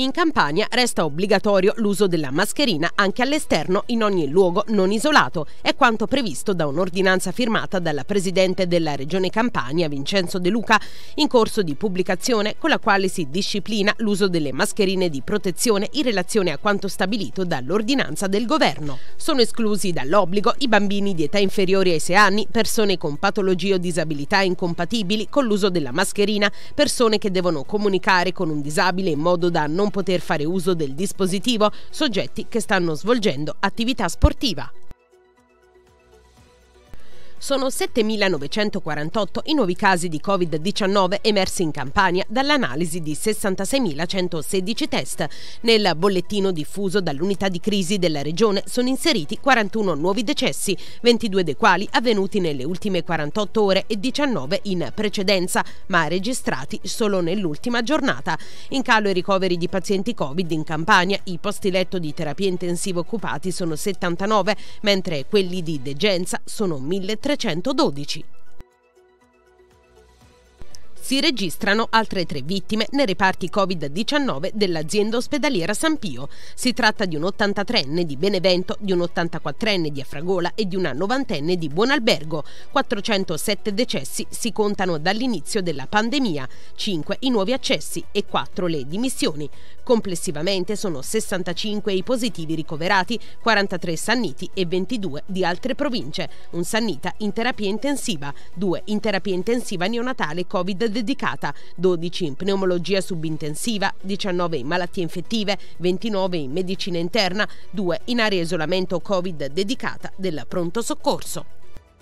In Campania resta obbligatorio l'uso della mascherina anche all'esterno in ogni luogo non isolato. È quanto previsto da un'ordinanza firmata dalla Presidente della Regione Campania, Vincenzo De Luca, in corso di pubblicazione, con la quale si disciplina l'uso delle mascherine di protezione in relazione a quanto stabilito dall'ordinanza del Governo. Sono esclusi dall'obbligo i bambini di età inferiore ai 6 anni, persone con patologie o disabilità incompatibili con l'uso della mascherina, persone che devono comunicare con un disabile in modo da non poter fare uso del dispositivo, soggetti che stanno svolgendo attività sportiva. Sono 7.948 i nuovi casi di Covid-19 emersi in Campania dall'analisi di 66.116 test. Nel bollettino diffuso dall'unità di crisi della regione sono inseriti 41 nuovi decessi, 22 dei quali avvenuti nelle ultime 48 ore e 19 in precedenza, ma registrati solo nell'ultima giornata. In calo i ricoveri di pazienti Covid in Campania, i posti letto di terapia intensiva occupati sono 79, mentre quelli di degenza sono 1.312. Si registrano altre 3 vittime nei reparti Covid-19 dell'azienda ospedaliera San Pio. Si tratta di un 83enne di Benevento, di un 84enne di Afragola e di una 90enne di Buonalbergo. 407 decessi si contano dall'inizio della pandemia, 5 i nuovi accessi e 4 le dimissioni. Complessivamente sono 65 i positivi ricoverati, 43 sanniti e 22 di altre province. Un sannita in terapia intensiva, 2 in terapia intensiva neonatale Covid dedicata, 12 in pneumologia subintensiva, 19 in malattie infettive, 29 in medicina interna, 2 in area isolamento Covid dedicata del pronto soccorso.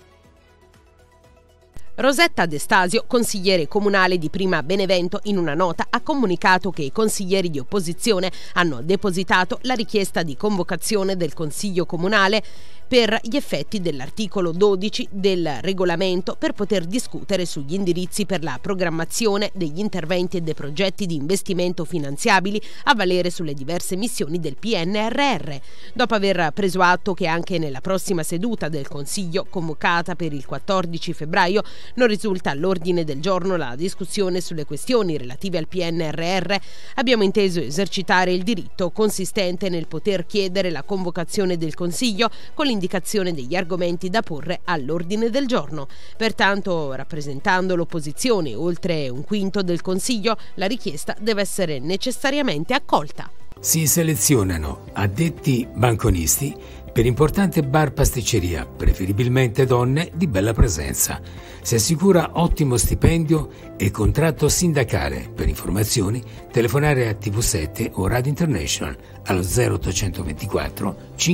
Rosetta Destasio, consigliere comunale di Prima Benevento, in una nota ha comunicato che i consiglieri di opposizione hanno depositato la richiesta di convocazione del Consiglio Comunale per gli effetti dell'articolo 12 del regolamento per poter discutere sugli indirizzi per la programmazione degli interventi e dei progetti di investimento finanziabili a valere sulle diverse missioni del PNRR. Dopo aver preso atto che anche nella prossima seduta del Consiglio, convocata per il 14 febbraio, non risulta all'ordine del giorno la discussione sulle questioni relative al PNRR, abbiamo inteso esercitare il diritto consistente nel poter chiedere la convocazione del Consiglio con l'indicazione degli argomenti da porre all'ordine del giorno. Pertanto, rappresentando l'opposizione oltre un quinto del Consiglio, la richiesta deve essere necessariamente accolta. Si selezionano addetti banconisti per importante bar pasticceria, preferibilmente donne di bella presenza. Si assicura ottimo stipendio e contratto sindacale. Per informazioni telefonare a TV7 o Radio International allo 0824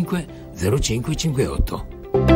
50558.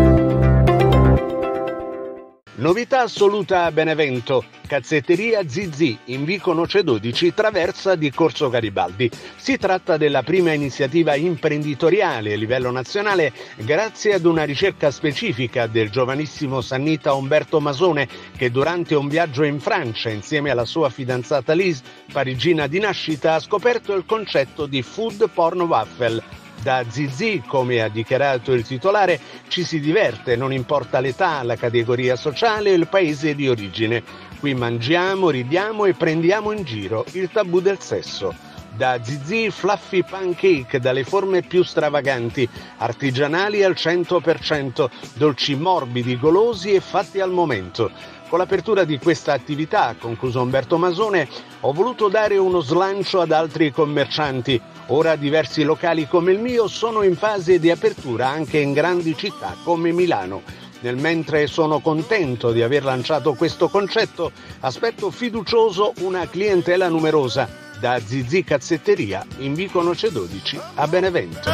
Novità assoluta a Benevento. Cazzetteria Zizi in Vico Noce 12, traversa di Corso Garibaldi. Si tratta della prima iniziativa imprenditoriale a livello nazionale grazie ad una ricerca specifica del giovanissimo sannita Umberto Masone, che durante un viaggio in Francia insieme alla sua fidanzata Liz, parigina di nascita, ha scoperto il concetto di food porn waffle. Da Zizi, come ha dichiarato il titolare, ci si diverte, non importa l'età, la categoria sociale o il paese di origine. Qui mangiamo, ridiamo e prendiamo in giro il tabù del sesso. Da Zizi fluffy pancake dalle forme più stravaganti, artigianali al 100%, dolci morbidi, golosi e fatti al momento. Con l'apertura di questa attività, ha concluso Umberto Masone, ho voluto dare uno slancio ad altri commercianti. Ora diversi locali come il mio sono in fase di apertura anche in grandi città come Milano. Nel mentre sono contento di aver lanciato questo concetto, aspetto fiducioso una clientela numerosa. Da Zizi Cazzetteria in Vico Noce 12 a Benevento.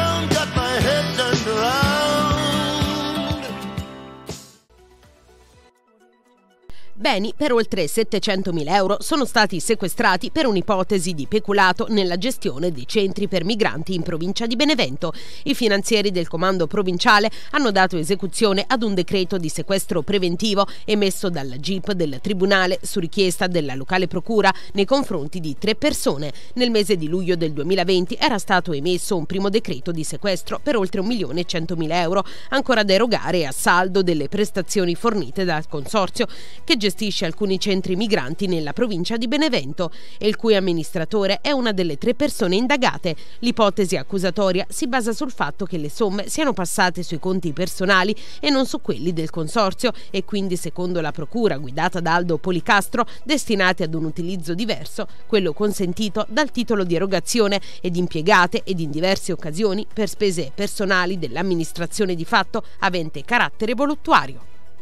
Beni per oltre 700.000 euro sono stati sequestrati per un'ipotesi di peculato nella gestione dei centri per migranti in provincia di Benevento. I finanzieri del comando provinciale hanno dato esecuzione ad un decreto di sequestro preventivo emesso dalla GIP del Tribunale su richiesta della locale procura nei confronti di 3 persone. Nel mese di luglio del 2020 era stato emesso un primo decreto di sequestro per oltre 1.100.000 euro, ancora da erogare a saldo delle prestazioni fornite dal consorzio che gestisce gestisce alcuni centri migranti nella provincia di Benevento e il cui amministratore è una delle 3 persone indagate. L'ipotesi accusatoria si basa sul fatto che le somme siano passate sui conti personali e non su quelli del consorzio e quindi, secondo la procura guidata da Aldo Policastro, destinati ad un utilizzo diverso, quello consentito dal titolo di erogazione, ed impiegate ed in diverse occasioni per spese personali dell'amministrazione di fatto avente carattere voluttuario.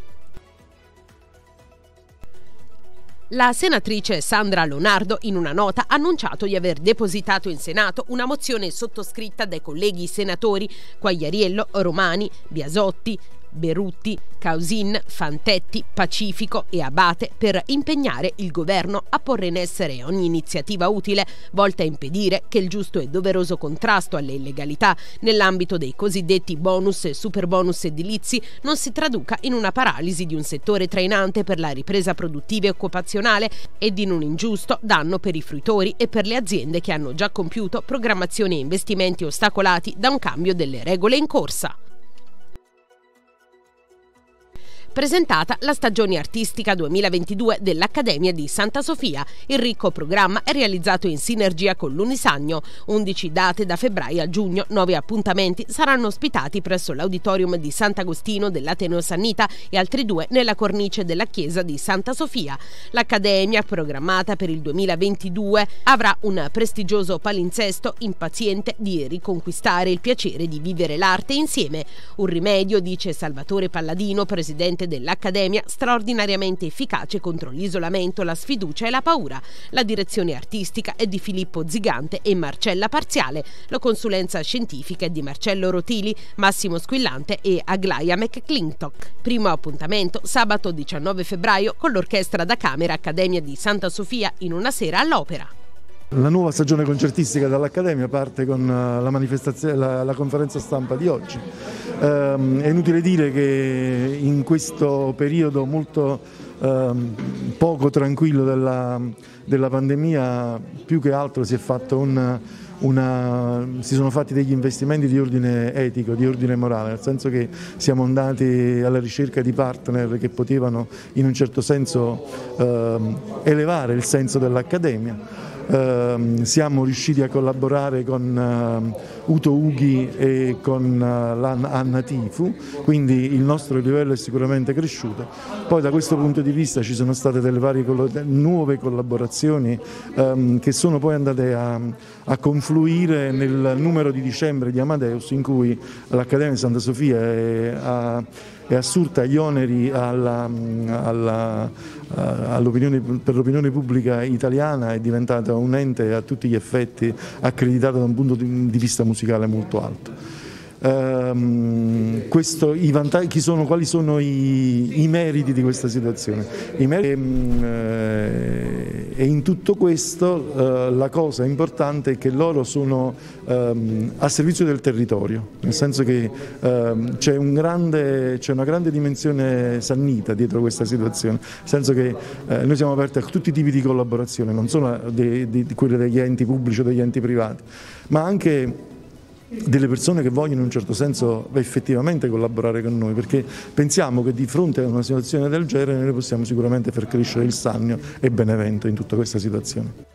La senatrice Sandra Lonardo in una nota ha annunciato di aver depositato in Senato una mozione sottoscritta dai colleghi senatori Quagliariello, Romani, Biasotti, Berutti, Causin, Fantetti, Pacifico e Abate per impegnare il governo a porre in essere ogni iniziativa utile volta a impedire che il giusto e doveroso contrasto alle illegalità nell'ambito dei cosiddetti bonus e superbonus edilizi non si traduca in una paralisi di un settore trainante per la ripresa produttiva e occupazionale ed in un ingiusto danno per i fruitori e per le aziende che hanno già compiuto programmazioni e investimenti ostacolati da un cambio delle regole in corsa. Presentata la stagione artistica 2022 dell'Accademia di Santa Sofia. Il ricco programma è realizzato in sinergia con l'Unisagno. 11 date da febbraio a giugno, 9 appuntamenti saranno ospitati presso l'Auditorium di Sant'Agostino dell'Ateneo Sannita e altri 2 nella cornice della chiesa di Santa Sofia. L'Accademia, programmata per il 2022, avrà un prestigioso palinsesto impaziente di riconquistare il piacere di vivere l'arte insieme. Un rimedio, dice Salvatore Palladino, presidente dell'Accademia, straordinariamente efficace contro l'isolamento, la sfiducia e la paura. La direzione artistica è di Filippo Zigante e Marcella Parziale. La consulenza scientifica è di Marcello Rotili, Massimo Squillante e Aglaia McClintock. Primo appuntamento sabato 19 febbraio con l'Orchestra da Camera Accademia di Santa Sofia in una sera all'opera. La nuova stagione concertistica dall'Accademia parte con la manifestazione, la conferenza stampa di oggi. È inutile dire che in questo periodo molto poco tranquillo della pandemia, più che altro si sono fatti degli investimenti di ordine etico, di ordine morale, nel senso che siamo andati alla ricerca di partner che potevano in un certo senso elevare il senso dell'Accademia. Siamo riusciti a collaborare con Uto Ughi e con Anna Tifu, quindi il nostro livello è sicuramente cresciuto. Poi da questo punto di vista ci sono state delle varie nuove collaborazioni che sono poi andate a confluire nel numero di dicembre di Amadeus, in cui l'Accademia di Santa Sofia è assurta gli oneri per l'opinione pubblica italiana, è diventata un ente a tutti gli effetti accreditato da un punto di vista musicale molto alto. Quali sono i meriti di questa situazione? E in tutto questo la cosa importante è che loro sono a servizio del territorio, nel senso che c'è una grande dimensione sannita dietro questa situazione, nel senso che noi siamo aperti a tutti i tipi di collaborazione, non solo quelle degli enti pubblici o degli enti privati, ma anche delle persone che vogliono in un certo senso effettivamente collaborare con noi, perché pensiamo che di fronte a una situazione del genere noi possiamo sicuramente far crescere il Sannio e Benevento in tutta questa situazione.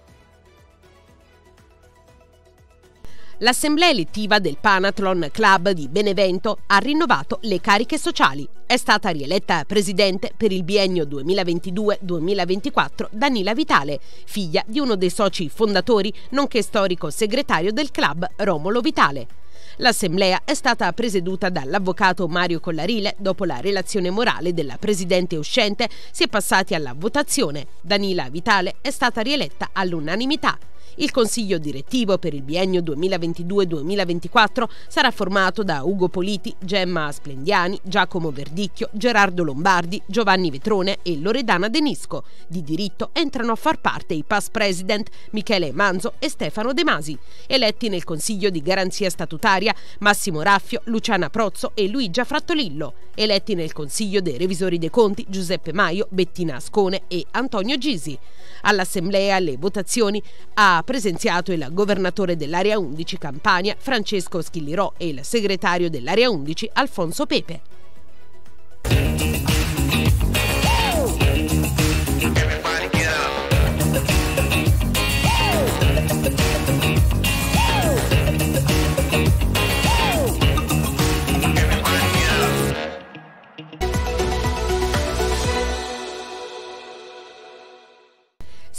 L'assemblea elettiva del Panathlon Club di Benevento ha rinnovato le cariche sociali. È stata rieletta presidente per il biennio 2022-2024 Danila Vitale, figlia di uno dei soci fondatori, nonché storico segretario del club Romolo Vitale. L'assemblea è stata presieduta dall'avvocato Mario Collarile. Dopo la relazione morale della presidente uscente si è passati alla votazione. Danila Vitale è stata rieletta all'unanimità. Il consiglio direttivo per il biennio 2022-2024 sarà formato da Ugo Politi, Gemma Splendiani, Giacomo Verdicchio, Gerardo Lombardi, Giovanni Vetrone e Loredana Denisco. Di diritto entrano a far parte i past president Michele Manzo e Stefano De Masi. Eletti nel consiglio di garanzia statutaria Massimo Raffio, Luciana Prozzo e Luigia Frattolillo. Eletti nel consiglio dei revisori dei conti Giuseppe Maio, Bettina Ascone e Antonio Gisi. All'assemblea alle votazioni ha presenziato il governatore dell'area 11 Campania Francesco Schillirò e il segretario dell'area 11 Alfonso Pepe.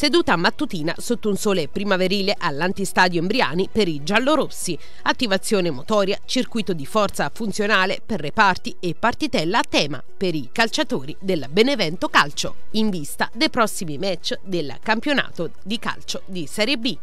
Seduta mattutina sotto un sole primaverile all'Antistadio Embriani per i giallorossi. Attivazione motoria, circuito di forza funzionale per reparti e partitella a tema per i calciatori del Benevento Calcio, in vista dei prossimi match del campionato di calcio di Serie B.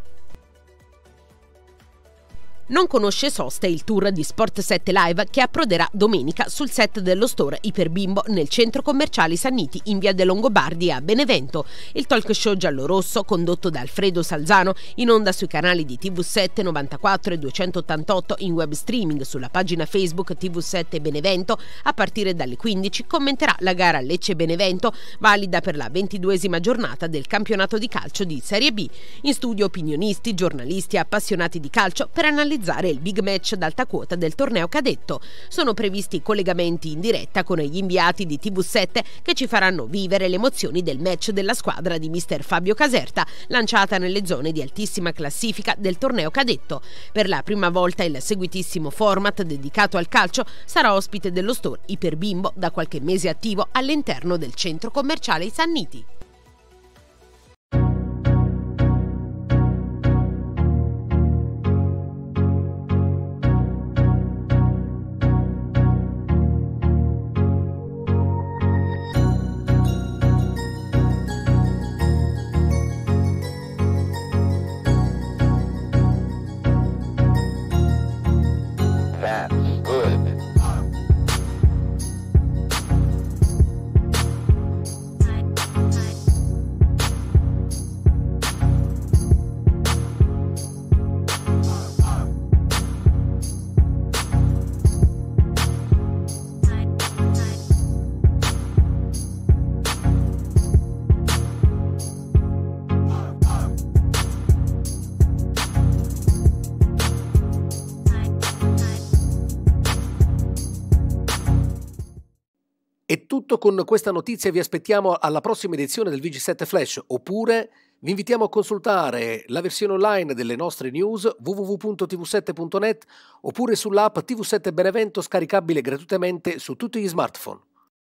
Non conosce sosta il tour di Sport 7 Live che approderà domenica sul set dello store Iperbimbo nel centro commerciale Sanniti in via dei Longobardi a Benevento. Il talk show giallorosso, condotto da Alfredo Salzano, in onda sui canali di TV7 94 e 288, in web streaming sulla pagina Facebook TV7 Benevento, a partire dalle 15 commenterà la gara Lecce-Benevento, valida per la 22esima giornata del campionato di calcio di Serie B. In studio opinionisti, giornalisti e appassionati di calcio per analizzare il big match d'alta quota del torneo cadetto. Sono previsti collegamenti in diretta con gli inviati di TV7 che ci faranno vivere le emozioni del match della squadra di mister Fabio Caserta, lanciata nelle zone di altissima classifica del torneo cadetto. Per la prima volta il seguitissimo format dedicato al calcio sarà ospite dello store Iperbimbo, da qualche mese attivo all'interno del centro commerciale Sanniti. È tutto con questa notizia, vi aspettiamo alla prossima edizione del VG7 Flash, oppure vi invitiamo a consultare la versione online delle nostre news www.tv7.net oppure sull'app TV7 Benevento, scaricabile gratuitamente su tutti gli smartphone.